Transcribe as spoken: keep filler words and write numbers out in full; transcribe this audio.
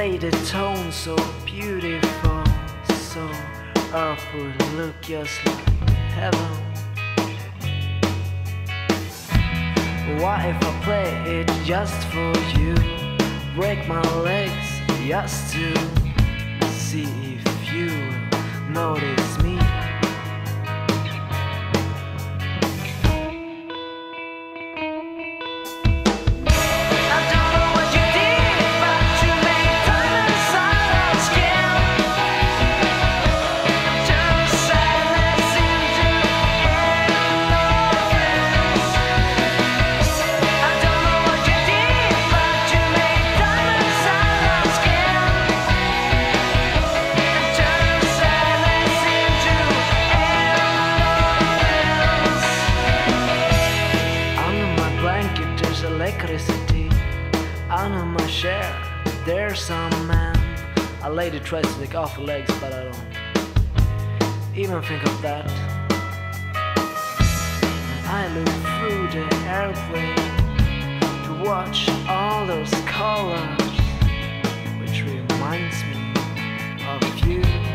play the tone so beautiful, so earth would look just like heaven. What if I play it just for you? Break my legs just to see if you notice me. There's electricity under my chair. There's some man. A lady tries to take off her legs, but I don't even think of that. I look through the airplane to watch all those colors, which reminds me of you.